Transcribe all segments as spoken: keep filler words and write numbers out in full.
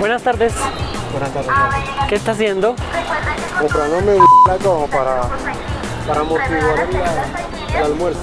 Buenas tardes. Buenas tardes. ¿Qué está haciendo? Comprándome un como para, para motivar el, el almuerzo.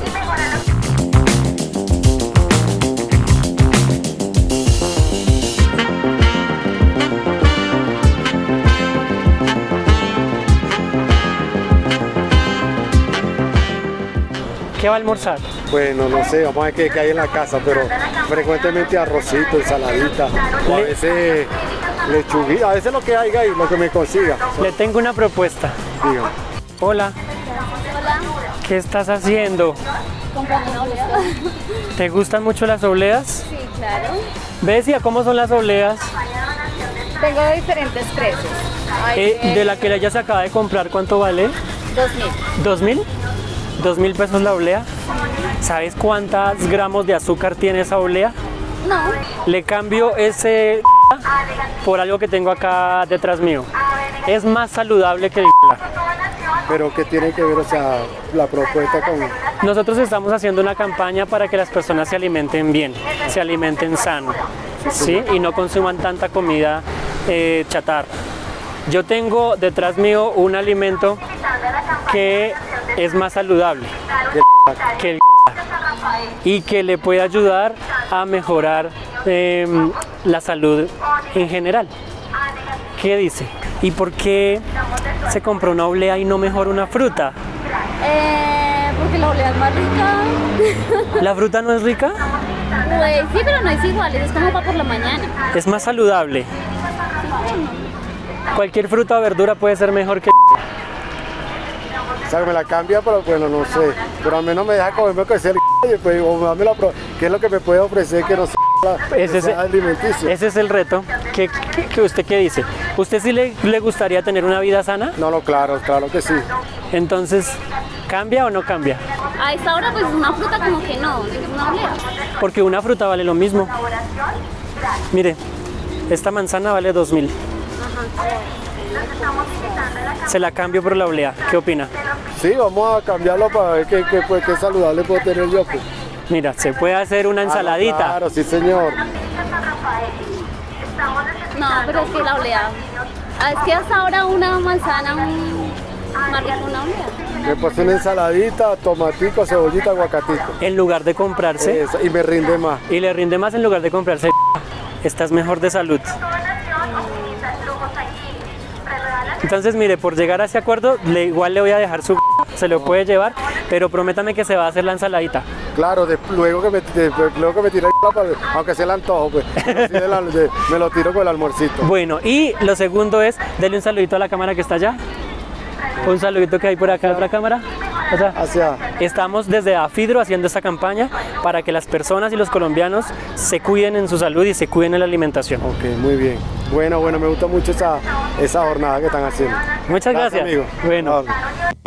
¿Qué va a almorzar? Bueno, no sé, vamos a ver qué, qué hay en la casa, pero frecuentemente arrocito, ensaladita, o a veces lechuguita, a veces lo que haya ahí, lo que me consiga. Le tengo una propuesta. Digo. Hola. Hola. ¿Qué estás haciendo? Comprando una oblea. ¿Te gustan mucho las obleas? Sí, claro. ¿Ves ya cómo son las obleas? Tengo de diferentes precios. Hay Eh, de la que ella se acaba de comprar, ¿cuánto vale? dos mil. ¿Dos mil? ¿Dos mil pesos la oblea? ¿Sabes cuántos gramos de azúcar tiene esa oblea? No. Le cambio ese por algo que tengo acá detrás mío. Es más saludable que el. Pero ¿qué tiene que ver, o sea, la propuesta con...? Nosotros estamos haciendo una campaña para que las personas se alimenten bien, se alimenten sano, ¿sí? Y no consuman tanta comida eh, chatarra. Yo tengo detrás mío un alimento que es más saludable que el y que le puede ayudar a mejorar eh, la salud en general. ¿Qué dice? ¿Y por qué se compró una oblea y no mejor una fruta? Eh, porque la oblea es más rica. ¿La fruta no es rica? Pues sí, pero no es igual, es como para por la mañana. Es más saludable. Cualquier fruta o verdura puede ser mejor que... O sea, me la cambia, pero bueno, no sé. Pero al menos me deja comerme que sea el y después, o dame la pro... ¿Qué es lo que me puede ofrecer que no sea, Ese que es, sea alimenticio? ese es el reto. ¿Qué, qué, qué usted qué dice? ¿Usted sí le, le gustaría tener una vida sana? No, no, claro, claro que sí. Entonces, ¿cambia o no cambia? A esta hora, pues una fruta como que no, es una oblea. Porque una fruta vale lo mismo. Mire, esta manzana vale dos mil. Se la cambio por la oblea. ¿Qué opina? Sí, vamos a cambiarlo para ver qué, qué, qué, qué saludable puedo tener yo. Pues. Mira, se puede hacer una ensaladita. Ah, claro, sí, señor. No, pero es que la oblea. Ah, es que hasta ahora una manzana, un más rico una oblea. Me puse una ensaladita, tomatico, cebollita, aguacatico. En lugar de comprarse, Eso, y me rinde más. y le rinde más en lugar de comprarse, estás mejor de salud. Entonces, mire, por llegar a ese acuerdo, le, igual le voy a dejar su... Se lo puede llevar, pero prométame que se va a hacer la ensaladita. Claro, de, luego, que me, de, luego que me tire el aunque sea el antojo, pues, sí, de la, de, me lo tiro con el almuercito. Bueno, y lo segundo es, dele un saludito a la cámara que está allá. Un saludito que hay por acá, otra cámara. O sea, Hacia, estamos desde AFIDRO haciendo esta campaña para que las personas y los colombianos se cuiden en su salud y se cuiden en la alimentación. ok, muy bien. Bueno, bueno, me gusta mucho esa, esa jornada que están haciendo. Muchas gracias. Amigo. Bueno. Vale.